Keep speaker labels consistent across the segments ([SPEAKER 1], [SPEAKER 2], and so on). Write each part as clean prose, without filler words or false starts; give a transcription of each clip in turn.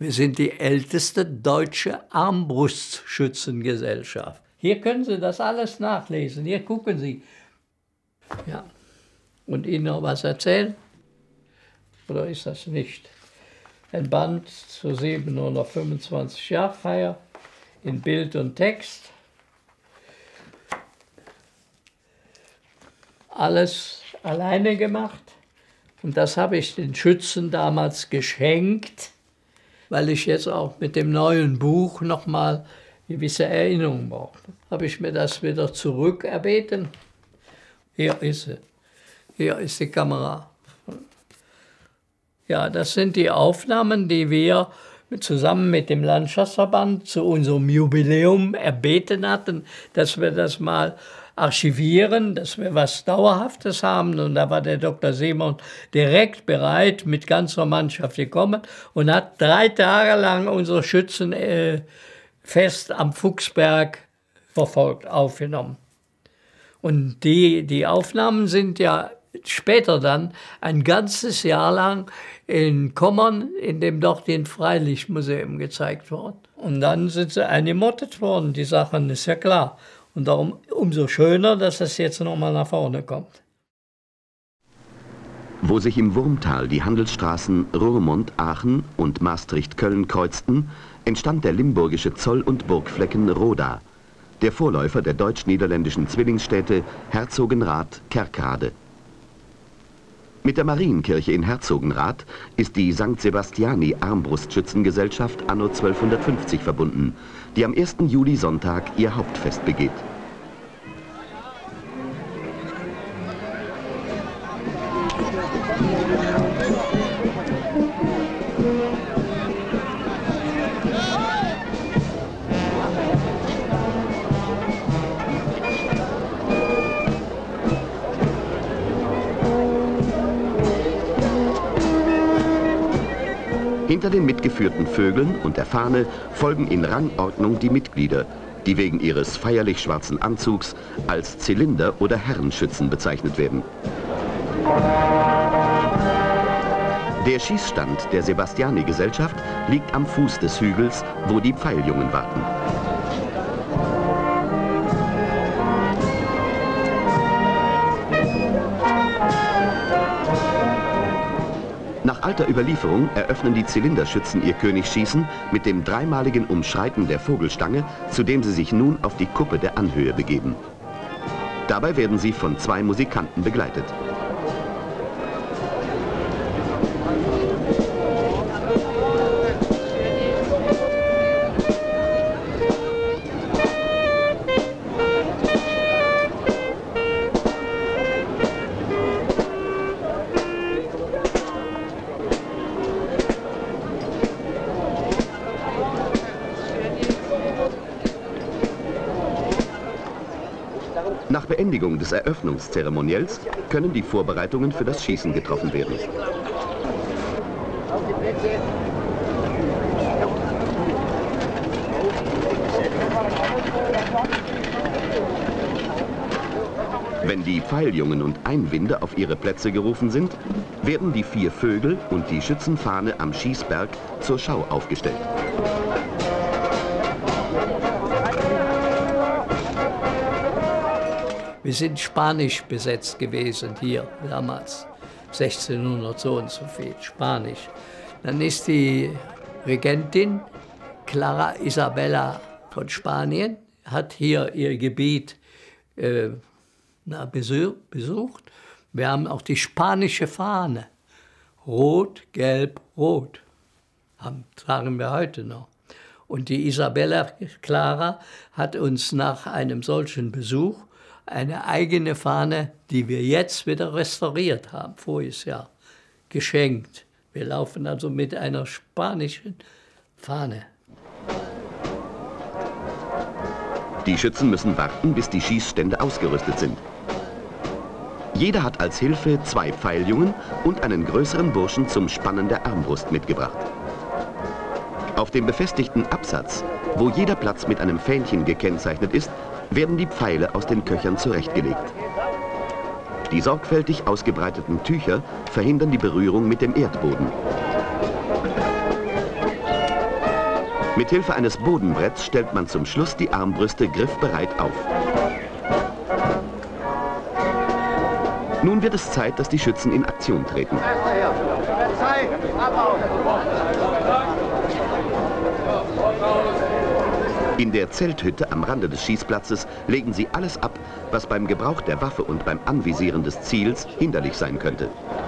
[SPEAKER 1] Wir sind die älteste deutsche Armbrustschützengesellschaft. Hier können Sie das alles nachlesen. Hier gucken Sie. Ja. Und Ihnen noch was erzählen? Oder ist das nicht? Ein Band zur 725-Jahr-Feier in Bild und Text. Alles alleine gemacht. Und das habe ich den Schützen damals geschenkt, weil ich jetzt auch mit dem neuen Buch nochmal gewisse Erinnerungen brauche. Habe ich mir das wieder zurückerbeten. Hier ist sie. Hier ist die Kamera. Ja, das sind die Aufnahmen, die wir zusammen mit dem Landschaftsverband zu unserem Jubiläum erbeten hatten, dass wir das mal archivieren, dass wir was Dauerhaftes haben. Und da war der Dr. Simon direkt bereit, mit ganzer Mannschaft gekommen und hat 3 Tage lang unsere Schützen fest am Fuchsberg verfolgt, aufgenommen. Und die Aufnahmen sind ja später dann ein ganzes Jahr lang in Kommern in dem dortigen Freilichtmuseum gezeigt worden. Und dann sind sie eingemottet worden, die Sachen, ist ja klar. Und darum umso schöner, dass es jetzt nochmal nach vorne kommt.
[SPEAKER 2] Wo sich im Wurmtal die Handelsstraßen Roermond-Aachen und Maastricht-Köln kreuzten, entstand der limburgische Zoll- und Burgflecken Roda, der Vorläufer der deutsch-niederländischen Zwillingsstädte Herzogenrath-Kerkrade. Mit der Marienkirche in Herzogenrath ist die St. Sebastiani Armbrustschützengesellschaft anno 1250 verbunden, die am 1. Juli-Sonntag ihr Hauptfest begeht. Hinter den mitgeführten Vögeln und der Fahne folgen in Rangordnung die Mitglieder, die wegen ihres feierlich schwarzen Anzugs als Zylinder- oder Herrenschützen bezeichnet werden. Der Schießstand der Sebastiani-Gesellschaft liegt am Fuß des Hügels, wo die Pfeiljungen warten. Nach alter Überlieferung eröffnen die Zylinderschützen ihr Königsschießen mit dem dreimaligen Umschreiten der Vogelstange, zu dem sie sich nun auf die Kuppe der Anhöhe begeben. Dabei werden sie von 2 Musikanten begleitet. Nach Beendigung des Eröffnungszeremoniells können die Vorbereitungen für das Schießen getroffen werden. Wenn die Pfeiljungen und Einwinde auf ihre Plätze gerufen sind, werden die 4 Vögel und die Schützenfahne am Schießberg zur Schau aufgestellt.
[SPEAKER 1] Wir sind spanisch besetzt gewesen hier damals, 1600 so und so viel, Spanisch. Dann ist die Regentin Clara Isabella von Spanien, hat hier ihr Gebiet besucht. Wir haben auch die spanische Fahne, rot, gelb, rot, tragen wir heute noch. Und die Isabella Clara hat uns nach einem solchen Besuch eine eigene Fahne, die wir jetzt wieder restauriert haben, voriges Jahr, geschenkt. Wir laufen also mit einer spanischen Fahne.
[SPEAKER 2] Die Schützen müssen warten, bis die Schießstände ausgerüstet sind. Jeder hat als Hilfe 2 Pfeiljungen und einen größeren Burschen zum Spannen der Armbrust mitgebracht. Auf dem befestigten Absatz, wo jeder Platz mit einem Fähnchen gekennzeichnet ist, werden die Pfeile aus den Köchern zurechtgelegt. Die sorgfältig ausgebreiteten Tücher verhindern die Berührung mit dem Erdboden. Mithilfe eines Bodenbretts stellt man zum Schluss die Armbrüste griffbereit auf. Nun wird es Zeit, dass die Schützen in Aktion treten. In der Zelthütte am Rande des Schießplatzes legen sie alles ab, was beim Gebrauch der Waffe und beim Anvisieren des Ziels hinderlich sein könnte.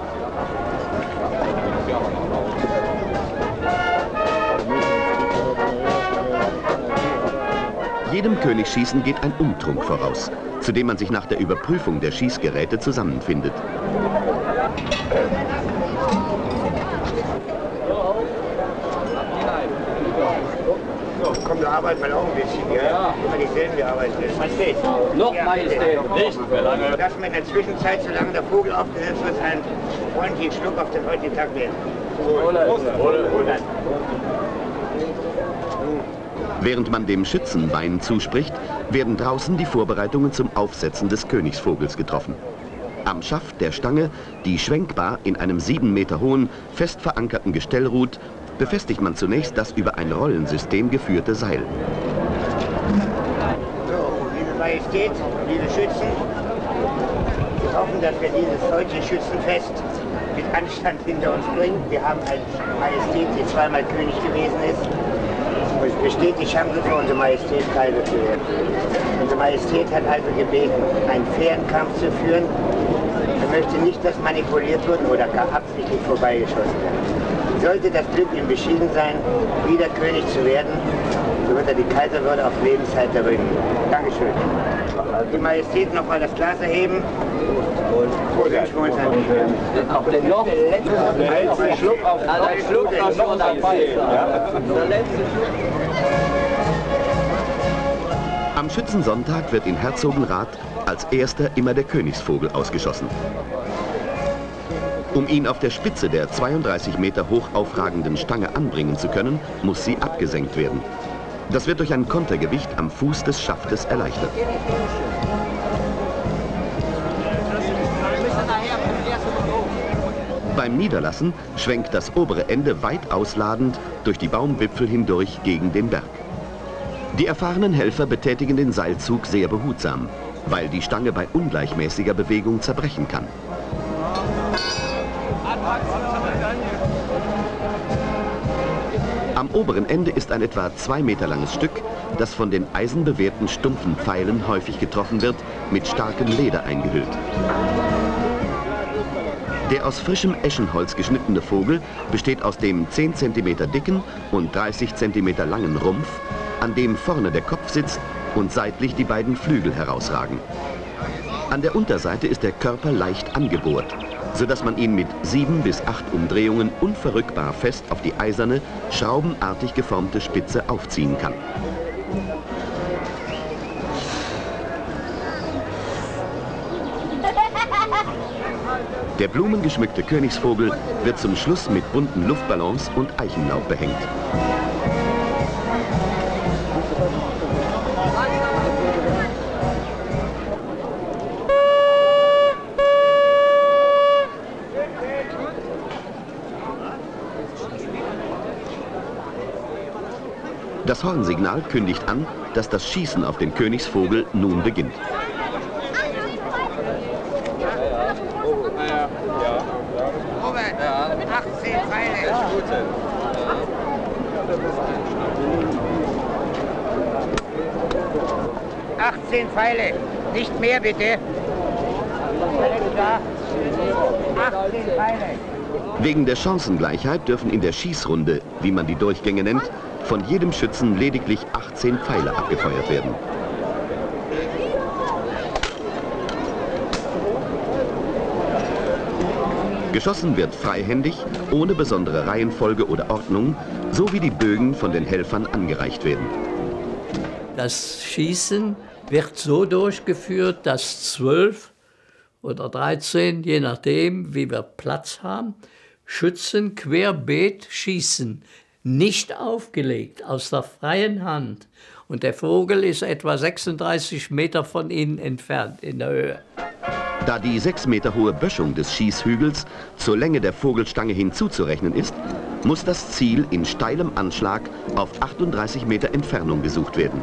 [SPEAKER 2] Jedem Königsschießen geht ein Umtrunk voraus, zu dem man sich nach der Überprüfung der Schießgeräte zusammenfindet.
[SPEAKER 3] Komm, wir arbeiten mal auch ein bisschen, ja? Immer dieselben, wir arbeiten. Majestät.
[SPEAKER 4] Noch Majestät. Nicht mehr lange.
[SPEAKER 3] Dass wir in der Zwischenzeit, solange der Vogel aufgesetzt wird, einen freundlichen Schluck auf den heutigen Tag werden.
[SPEAKER 2] Während man dem Schützen Wein zuspricht, werden draußen die Vorbereitungen zum Aufsetzen des Königsvogels getroffen. Am Schaft der Stange, die schwenkbar in einem 7 Meter hohen, fest verankerten Gestell ruht, befestigt man zunächst das über ein Rollensystem geführte Seil.
[SPEAKER 3] So, liebe Majestät, liebe Schützen, wir hoffen, dass wir dieses heutige Schützenfest mit Anstand hinter uns bringen. Wir haben eine Majestät, die zweimal König gewesen ist. Und es besteht die Chance für unsere Majestät, Kaiser zu werden. Unsere Majestät hat also gebeten, einen fairen Kampf zu führen. Er möchte nicht, dass manipuliert wird oder gar absichtlich vorbeigeschossen wird. Sollte das Glück ihm beschieden sein, wieder König zu werden, so wird er die Kaiserwürde auf Lebenszeit erringen. Dankeschön. Die Majestät noch mal das Glas erheben. Und wünschen wir uns einen
[SPEAKER 4] Noch ein Schluck auf den Schluck noch dabei.
[SPEAKER 2] Am Schützensonntag wird in Herzogenrath als erster immer der Königsvogel ausgeschossen. Um ihn auf der Spitze der 32 Meter hoch aufragenden Stange anbringen zu können, muss sie abgesenkt werden. Das wird durch ein Kontergewicht am Fuß des Schaftes erleichtert. Beim Niederlassen schwenkt das obere Ende weit ausladend durch die Baumwipfel hindurch gegen den Berg. Die erfahrenen Helfer betätigen den Seilzug sehr behutsam, weil die Stange bei ungleichmäßiger Bewegung zerbrechen kann. Am oberen Ende ist ein etwa 2 Meter langes Stück, das von den eisenbewehrten stumpfen Pfeilen häufig getroffen wird, mit starkem Leder eingehüllt. Der aus frischem Eschenholz geschnittene Vogel besteht aus dem 10 cm dicken und 30 cm langen Rumpf, an dem vorne der Kopf sitzt und seitlich die beiden Flügel herausragen. An der Unterseite ist der Körper leicht angebohrt, sodass man ihn mit 7 bis 8 Umdrehungen unverrückbar fest auf die eiserne, schraubenartig geformte Spitze aufziehen kann. Der blumengeschmückte Königsvogel wird zum Schluss mit bunten Luftballons und Eichenlaub behängt. Das Hornsignal kündigt an, dass das Schießen auf den Königsvogel nun beginnt.
[SPEAKER 3] Robert, 18 Pfeile. 18 Pfeile, nicht mehr bitte. 18 Pfeile.
[SPEAKER 2] Wegen der Chancengleichheit dürfen in der Schießrunde, wie man die Durchgänge nennt, von jedem Schützen lediglich 18 Pfeile abgefeuert werden. Geschossen wird freihändig, ohne besondere Reihenfolge oder Ordnung, so wie die Bögen von den Helfern angereicht werden.
[SPEAKER 1] Das Schießen wird so durchgeführt, dass 12 oder 13, je nachdem, wie wir Platz haben, Schützen querbeet schießen. Nicht aufgelegt, aus der freien Hand. Und der Vogel ist etwa 36 Meter von ihnen entfernt in der Höhe.
[SPEAKER 2] Da die 6 Meter hohe Böschung des Schießhügels zur Länge der Vogelstange hinzuzurechnen ist, muss das Ziel in steilem Anschlag auf 38 Meter Entfernung gesucht werden.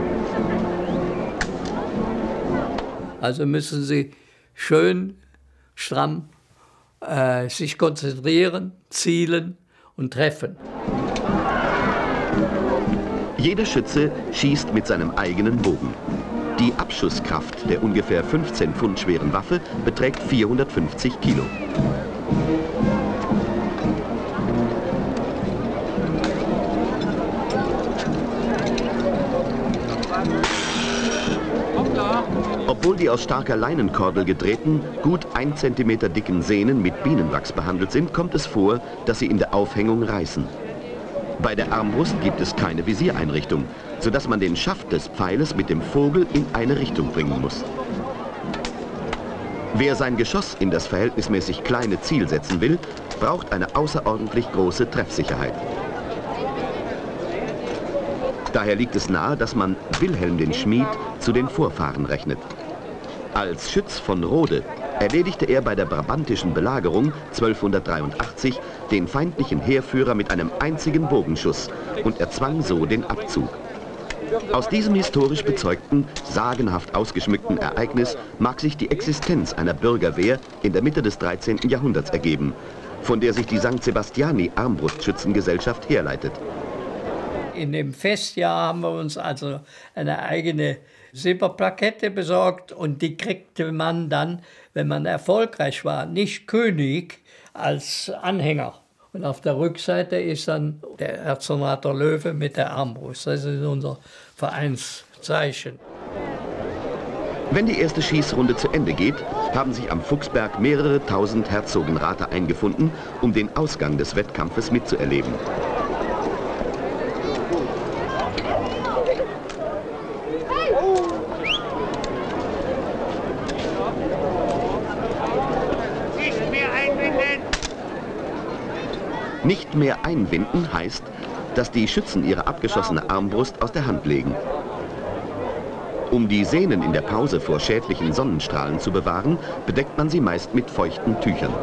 [SPEAKER 1] Also müssen Sie schön stramm sich konzentrieren, zielen und treffen.
[SPEAKER 2] Jeder Schütze schießt mit seinem eigenen Bogen. Die Abschusskraft der ungefähr 15 Pfund schweren Waffe beträgt 450 Kilo. Obwohl die aus starker Leinenkordel gedrehten, gut 1 Zentimeter dicken Sehnen mit Bienenwachs behandelt sind, kommt es vor, dass sie in der Aufhängung reißen. Bei der Armbrust gibt es keine Visiereinrichtung, sodass man den Schaft des Pfeiles mit dem Vogel in eine Richtung bringen muss. Wer sein Geschoss in das verhältnismäßig kleine Ziel setzen will, braucht eine außerordentlich große Treffsicherheit. Daher liegt es nahe, dass man Wilhelm den Schmied zu den Vorfahren rechnet. Als Schütz von Rode erledigte er bei der brabantischen Belagerung 1283 den feindlichen Heerführer mit einem einzigen Bogenschuss und erzwang so den Abzug. Aus diesem historisch bezeugten, sagenhaft ausgeschmückten Ereignis mag sich die Existenz einer Bürgerwehr in der Mitte des 13. Jahrhunderts ergeben, von der sich die St. Sebastiani Armbrustschützengesellschaft herleitet.
[SPEAKER 1] In dem Festjahr haben wir uns also eine eigene Silberplakette besorgt und die kriegte man dann, wenn man erfolgreich war, nicht König, als Anhänger. Und auf der Rückseite ist dann der Erzsenator Löwe mit der Armbrust. Das ist unser Vereinszeichen.
[SPEAKER 2] Wenn die erste Schießrunde zu Ende geht, haben sich am Fuchsberg mehrere tausend Herzogenrater eingefunden, um den Ausgang des Wettkampfes mitzuerleben. Nicht mehr einwinden heißt, dass die Schützen ihre abgeschossene Armbrust aus der Hand legen. Um die Sehnen in der Pause vor schädlichen Sonnenstrahlen zu bewahren, bedeckt man sie meist mit feuchten Tüchern.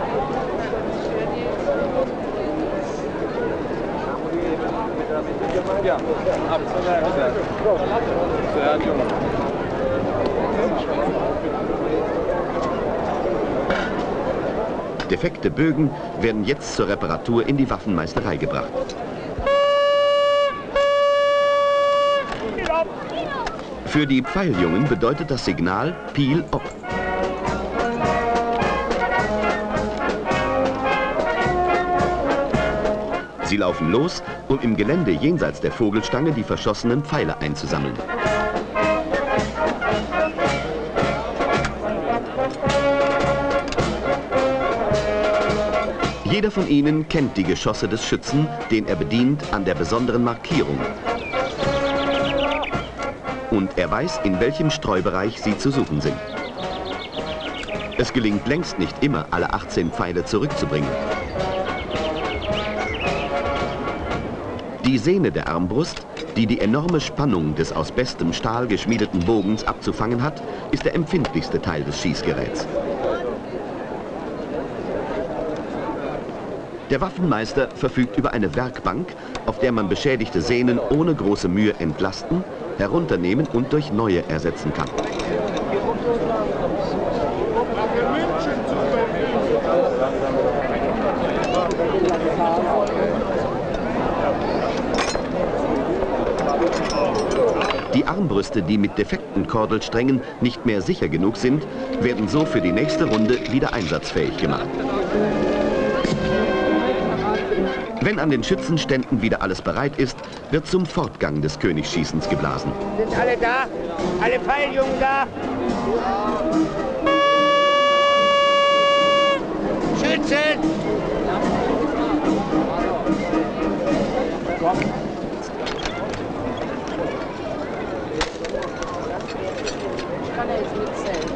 [SPEAKER 2] Defekte Bögen werden jetzt zur Reparatur in die Waffenmeisterei gebracht. Für die Pfeiljungen bedeutet das Signal Piel ob. Sie laufen los, um im Gelände jenseits der Vogelstange die verschossenen Pfeile einzusammeln. Jeder von ihnen kennt die Geschosse des Schützen, den er bedient, an der besonderen Markierung. Und er weiß, in welchem Streubereich sie zu suchen sind. Es gelingt längst nicht immer, alle 18 Pfeile zurückzubringen. Die Sehne der Armbrust, die die enorme Spannung des aus bestem Stahl geschmiedeten Bogens abzufangen hat, ist der empfindlichste Teil des Schießgeräts. Der Waffenmeister verfügt über eine Werkbank, auf der man beschädigte Sehnen ohne große Mühe entlasten, herunternehmen und durch neue ersetzen kann. Die Armbrüste, die mit defekten Kordelsträngen nicht mehr sicher genug sind, werden so für die nächste Runde wieder einsatzfähig gemacht. Wenn an den Schützenständen wieder alles bereit ist, wird zum Fortgang des Königsschießens geblasen.
[SPEAKER 3] Sind alle da? Alle Pfeiljungen da? Schützen!
[SPEAKER 5] Ich kann ja jetzt mitzählen.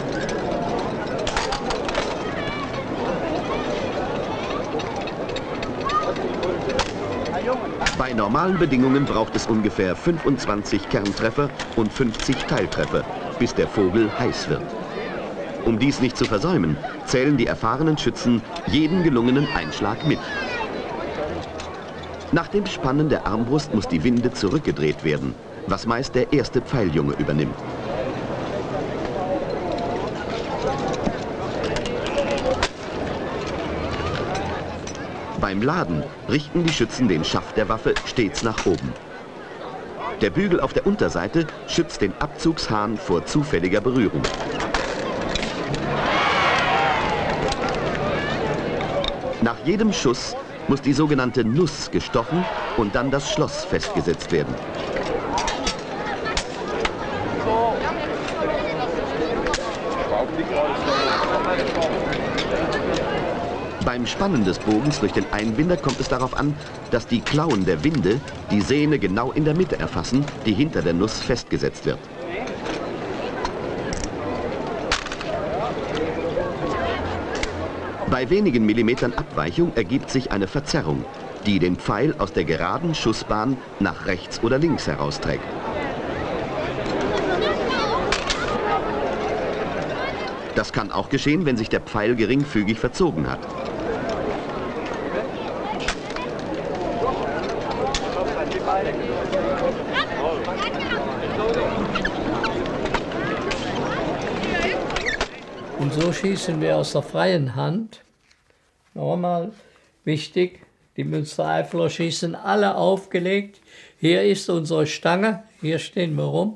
[SPEAKER 2] Bei normalen Bedingungen braucht es ungefähr 25 Kerntreffer und 50 Teiltreffer, bis der Vogel heiß wird. Um dies nicht zu versäumen, zählen die erfahrenen Schützen jeden gelungenen Einschlag mit. Nach dem Spannen der Armbrust muss die Winde zurückgedreht werden, was meist der erste Pfeiljunge übernimmt. Beim Laden richten die Schützen den Schaft der Waffe stets nach oben. Der Bügel auf der Unterseite schützt den Abzugshahn vor zufälliger Berührung. Nach jedem Schuss muss die sogenannte Nuss gestochen und dann das Schloss festgesetzt werden. Beim Spannen des Bogens durch den Einbinder kommt es darauf an, dass die Klauen der Winde die Sehne genau in der Mitte erfassen, die hinter der Nuss festgesetzt wird. Bei wenigen Millimetern Abweichung ergibt sich eine Verzerrung, die den Pfeil aus der geraden Schussbahn nach rechts oder links herausträgt. Das kann auch geschehen, wenn sich der Pfeil geringfügig verzogen hat.
[SPEAKER 1] Und so schießen wir aus der freien Hand. Nochmal wichtig, die Münstereifler schießen alle aufgelegt. Hier ist unsere Stange, hier stehen wir rum.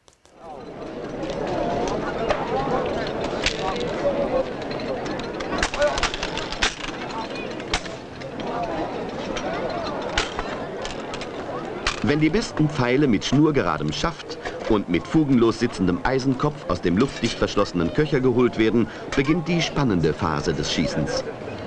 [SPEAKER 2] Wenn die besten Pfeile mit schnurgeradem Schaft und mit fugenlos sitzendem Eisenkopf aus dem luftdicht verschlossenen Köcher geholt werden, beginnt die spannende Phase des Schießens.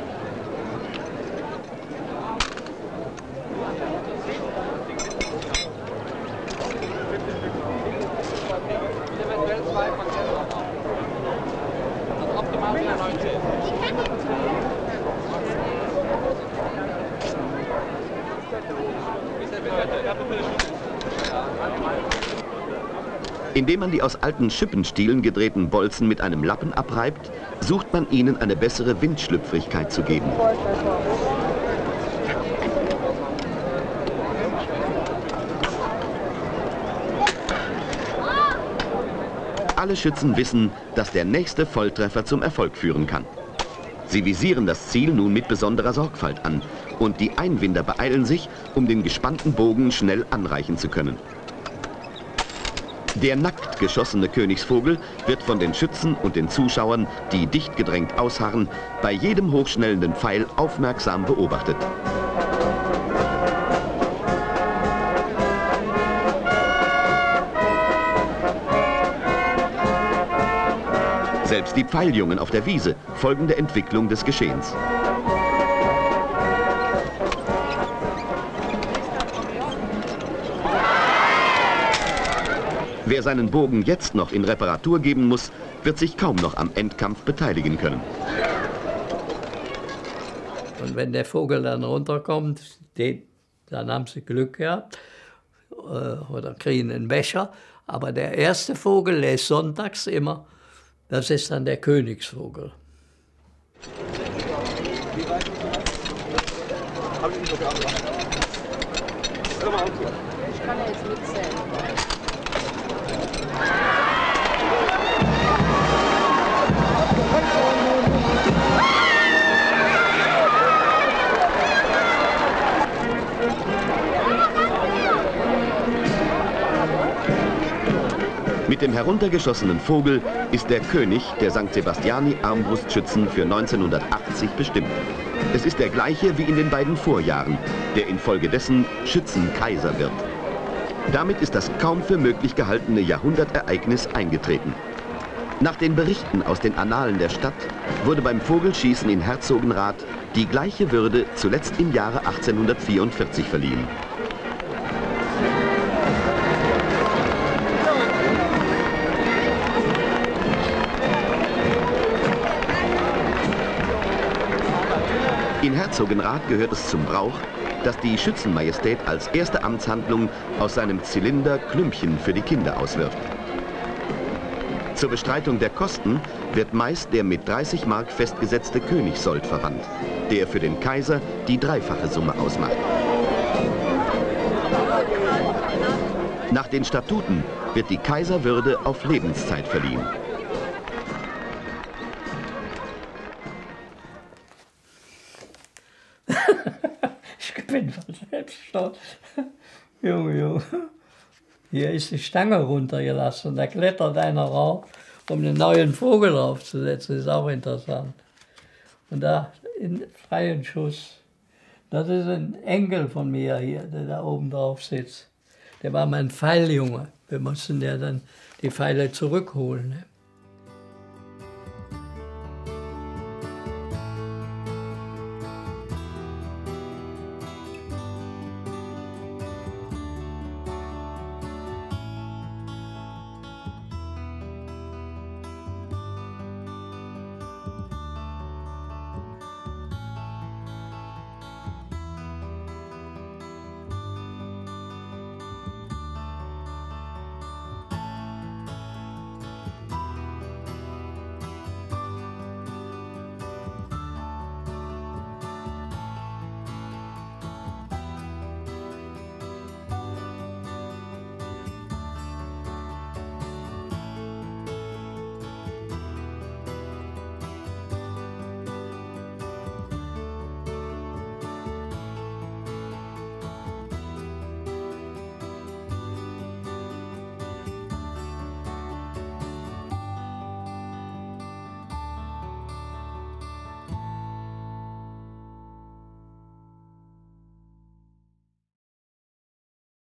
[SPEAKER 2] Indem man die aus alten Schippenstielen gedrehten Bolzen mit einem Lappen abreibt, sucht man ihnen eine bessere Windschlüpfrigkeit zu geben. Alle Schützen wissen, dass der nächste Volltreffer zum Erfolg führen kann. Sie visieren das Ziel nun mit besonderer Sorgfalt an und die Einwinder beeilen sich, um den gespannten Bogen schnell anreichen zu können. Der nackt geschossene Königsvogel wird von den Schützen und den Zuschauern, die dicht gedrängt ausharren, bei jedem hochschnellenden Pfeil aufmerksam beobachtet. Selbst die Pfeiljungen auf der Wiese folgen der Entwicklung des Geschehens. Wer seinen Bogen jetzt noch in Reparatur geben muss, wird sich kaum noch am Endkampf beteiligen können.
[SPEAKER 1] Und wenn der Vogel dann runterkommt, dann haben sie Glück gehabt oder kriegen einen Becher. Aber der erste Vogel, der ist sonntags immer, das ist dann der Königsvogel.
[SPEAKER 5] Ich kann ja jetzt mitzählen.
[SPEAKER 2] Mit dem heruntergeschossenen Vogel ist der König der St. Sebastiani Armbrustschützen für 1980 bestimmt. Es ist der gleiche wie in den beiden Vorjahren, der infolgedessen Schützenkaiser wird. Damit ist das kaum für möglich gehaltene Jahrhundertereignis eingetreten. Nach den Berichten aus den Annalen der Stadt wurde beim Vogelschießen in Herzogenrath die gleiche Würde zuletzt im Jahre 1844 verliehen. In Herzogenrath gehört es zum Brauch, dass die Schützenmajestät als erste Amtshandlung aus seinem Zylinder Klümpchen für die Kinder auswirft. Zur Bestreitung der Kosten wird meist der mit 30 Mark festgesetzte Königssold verwandt, der für den Kaiser die dreifache Summe ausmacht. Nach den Statuten wird die Kaiserwürde auf Lebenszeit verliehen.
[SPEAKER 1] Ich bin von selbst stolz. Junge. Hier ist die Stange runtergelassen. Da klettert einer rauf, um einen neuen Vogel draufzusetzen. Das ist auch interessant. Und da in freien Schuss. Das ist ein Enkel von mir hier, der da oben drauf sitzt. Der war mein Pfeiljunge. Wir mussten ja dann die Pfeile zurückholen.